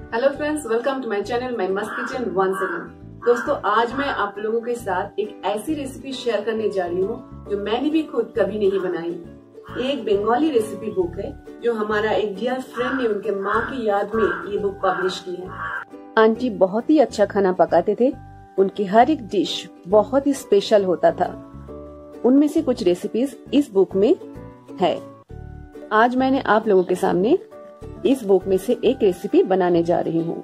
Hello friends, welcome to my channel my Mast kitchen once again. दोस्तों, आज मैं आप लोगों के साथ एक ऐसी रेसिपी शेयर करने जा रही हूँ जो मैंने भी खुद कभी नहीं बनाई। ये एक बंगाली रेसिपी बुक है जो हमारा एक डियर फ्रेंड ने उनके माँ की याद में ये बुक पब्लिश की है। आंटी बहुत ही अच्छा खाना पकाते थे। उनकी हर एक डिश बहुत ही स्पेशल होता था। उनमें से कुछ रेसिपीज इस बुक में है। आज मैंने आप लोगों के सामने इस बुक में से एक रेसिपी बनाने जा रही हूँ।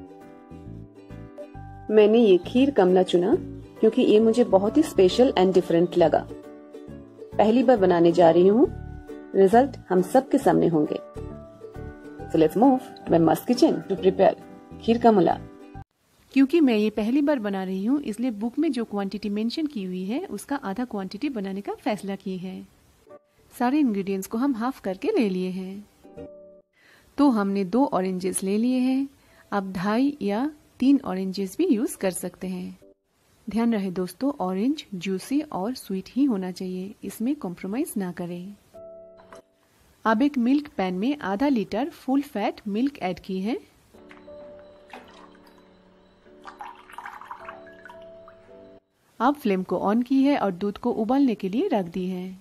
मैंने ये खीर कमला चुना क्योंकि ये मुझे बहुत ही स्पेशल एंड डिफरेंट लगा। पहली बार बनाने जा रही हूँ, रिजल्ट हम सबके सामने होंगे। So let's move to my must kitchen to prepare खीर कमला। क्योंकि मैं ये पहली बार बना रही हूँ, इसलिए बुक में जो क्वांटिटी मेंशन की हुई है उसका आधा क्वांटिटी बनाने का फैसला की है। सारे इंग्रेडिएंट्स को हम हाफ करके ले लिए हैं। तो हमने 2 ऑरेंजेस ले लिए हैं। आप 2.5 या 3 ऑरेंजेस भी यूज कर सकते हैं। ध्यान रहे दोस्तों, ऑरेंज जूसी और स्वीट ही होना चाहिए, इसमें कॉम्प्रोमाइज ना करें। अब एक मिल्क पैन में आधा litre full fat milk add की है। अब फ्लेम को ऑन की है और दूध को उबालने के लिए रख दी है।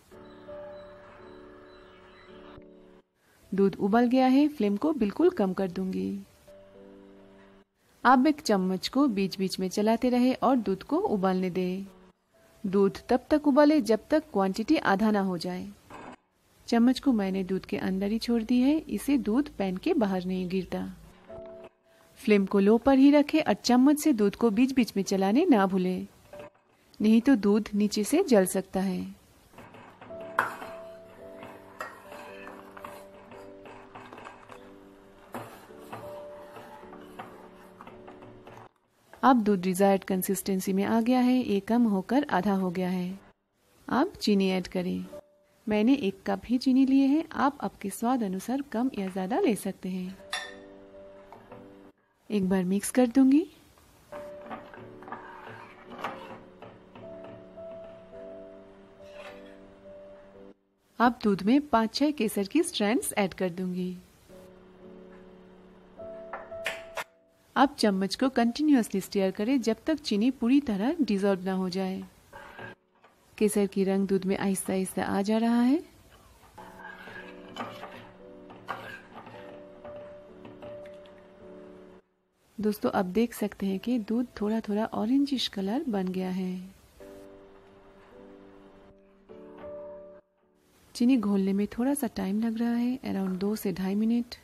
दूध उबल गया है, फ्लेम को बिल्कुल कम कर दूंगी। अब एक चम्मच को बीच बीच में चलाते रहे और दूध को उबालने दे। दूध तब तक उबाले जब तक क्वांटिटी आधा ना हो जाए। चम्मच को मैंने दूध के अंदर ही छोड़ दी है, इसे दूध पैन के बाहर नहीं गिरता। फ्लेम को लो पर ही रखें और चम्मच से दूध को बीच बीच में चलाने ना भूले, नहीं तो दूध नीचे से जल सकता है। अब दूध डिजायर्ड कंसिस्टेंसी में आ गया है, ये कम होकर आधा हो गया है। अब चीनी ऐड करें। मैंने 1 कप ही चीनी लिए है, आप आपके स्वाद अनुसार कम या ज्यादा ले सकते हैं। एक बार मिक्स कर दूंगी। अब दूध में 5-6 केसर की स्ट्रैंड्स ऐड कर दूंगी। अब चम्मच को कंटिन्यूअसली स्टीयर करें जब तक चीनी पूरी तरह डिसॉल्व ना हो जाए। केसर की रंग दूध में आहिस्ता आहिस्ता आ जा रहा है। दोस्तों, अब देख सकते हैं कि दूध थोड़ा थोड़ा ऑरेंजिश कलर बन गया है। चीनी घोलने में थोड़ा सा टाइम लग रहा है, अराउंड 2 से 2.5 मिनट।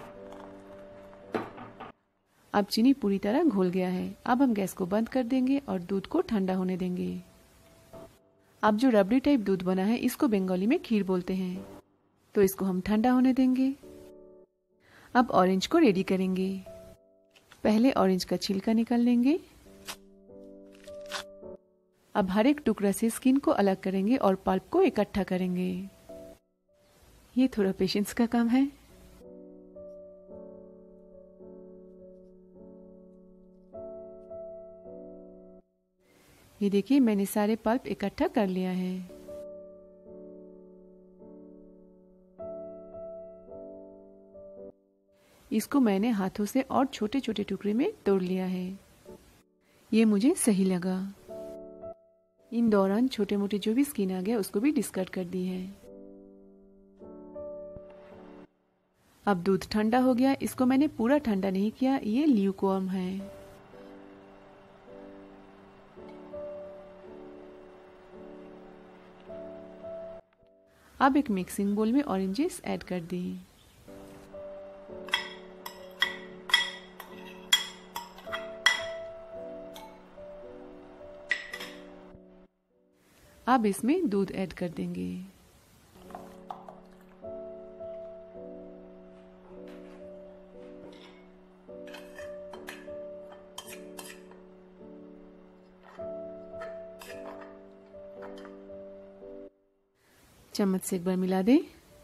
अब चीनी पूरी तरह घुल गया है। अब हम गैस को बंद कर देंगे और दूध को ठंडा होने देंगे। अब जो रबड़ी टाइप दूध बना है, इसको बंगाली में खीर बोलते हैं, तो इसको हम ठंडा होने देंगे। अब ऑरेंज को रेडी करेंगे। पहले ऑरेंज का छिलका निकाल लेंगे। अब हर एक टुकड़ा से स्किन को अलग करेंगे और पल्प को इकट्ठा करेंगे। ये थोड़ा पेशेंस का काम है। ये देखिए, मैंने सारे पल्प इकट्ठा कर लिया है। इसको मैंने हाथों से और छोटे छोटे टुकड़े में तोड़ लिया है। ये मुझे सही लगा। इन दौरान छोटे मोटे जो भी स्किन आ गया उसको भी डिस्कार्ड कर दी है। अब दूध ठंडा हो गया। इसको मैंने पूरा ठंडा नहीं किया, ये ल्यूकवार्म है। अब एक मिक्सिंग बोल में ऑरेंजेस ऐड कर दी। अब इसमें दूध ऐड कर देंगे। चम्मच से एक बार मिला दें।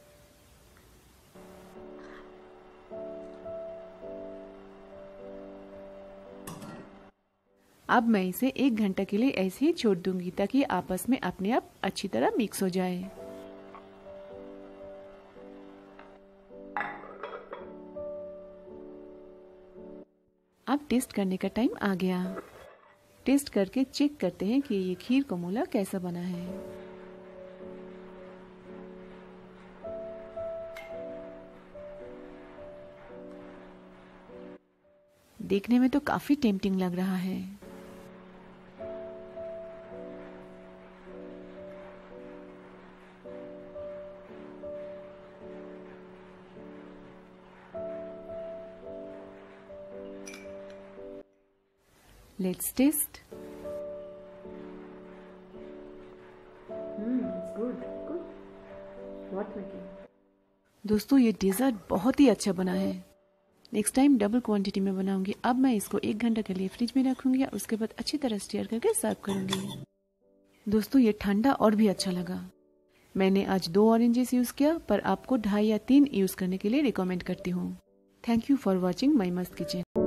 अब मैं इसे 1 घंटा के लिए ऐसे ही छोड़ दूंगी ताकि आपस में अपने आप अच्छी तरह मिक्स हो जाए। अब टेस्ट करने का टाइम आ गया। टेस्ट करके चेक करते हैं कि ये खीर कमोला कैसा बना है। देखने में तो काफी टेम्पटिंग लग रहा है। Let's taste. It's good. What making? दोस्तों ये डेजर्ट बहुत ही अच्छा बना है। नेक्स्ट टाइम डबल क्वांटिटी में बनाऊंगी। अब मैं इसको 1 घंटा के लिए फ्रिज में रखूंगी और उसके बाद अच्छी तरह स्टीयर करके सर्व करूंगी। दोस्तों ये ठंडा और भी अच्छा लगा। मैंने आज 2 ऑरेंजेस यूज किया, पर आपको 2.5 या 3 यूज करने के लिए रिकमेंड करती हूँ। Thank you for watching my Mast kitchen.